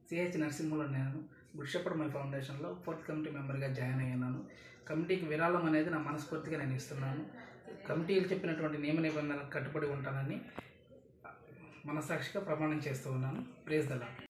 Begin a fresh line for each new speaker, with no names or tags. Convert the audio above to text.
CH Narasimhulu నేను Good Shepherd my ఫౌండేషన్లో 4th committee మెంబర్గా జాయిన్ అయ్యాను. కమిటీకి విరాళం అనేది నా మనస్ఫూర్తిగా నేను ఇస్తున్నాను. కమిటీలు చెప్పినటువంటి నియమ నిబంధనలకు కట్టుబడి ఉంటానని మనసాక్షిగా ప్రమాణం చేస్తూ ఉన్నాను. Praise the lord.